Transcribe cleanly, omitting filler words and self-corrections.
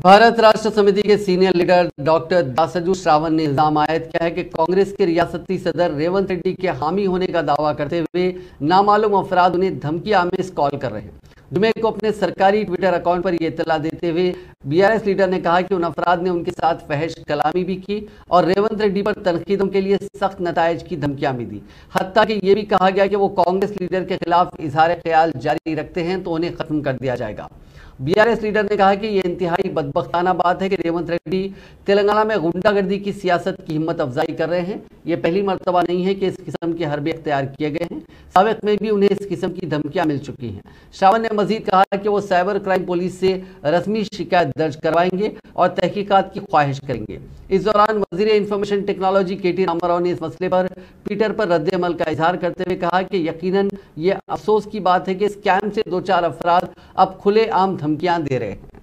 भारत राष्ट्र समिति के senior leader doctor Dasoju Sravan ने इल्जाम आयद किया है कि कांग्रेस के रियासती सदर रेवंत रेड्डी के हामी होने का दावा करते हुए नामालूम अफराद उन्हें धमकियां में कॉल कर रहे हैं। जुमे को अपने सरकारी ट्विटर अकाउंट पर यह इत्तला देते हुए बीआरएस लीडर ने कहा कि उन अफराद ने उनके साथ फहश कलामी भी की और रेवंत रेड्डी पर तनकीदों के लिए सख्त नताइज की धमकियां भी दी। हत्ता कि ये भी कहा गया कि वो कांग्रेस लीडर के खिलाफ इजहार ख्याल जारी रखते हैं तो उन्हें खत्म कर दिया जाएगा। बीआरएस लीडर ने कहा कि यह इंतहाई बदबख्ताना बात है कि रेवंत रेड्डी तेलंगाना में गुंडागर्दी की सियासत की हिम्मत अफजाई कर रहे हैं। यह पहली मर्तबा नहीं है कि इस किस्म के हरबे इख्तियार किए गए हैं। साबिक में भी उन्हें इस किस्म की धमकियां मिल चुकी हैं। श्रावण ने मजीद कहा कि वो साइबर क्राइम पुलिस से रस्मी शिकायत दर्ज करवाएंगे और तहकीकात की ख्वाहिश करेंगे। इस दौरान वजीर इंफॉर्मेशन टेक्नोलॉजी केटी रामाराव ने इस मसले पर ट्विटर पर रद्द-ए-अमल का इजहार करते हुए कहा कि यकीनन ये अफसोस की बात है कि स्कैम से 2-4 अफराद अब खुलेआम धमकियां दे रहे हैं।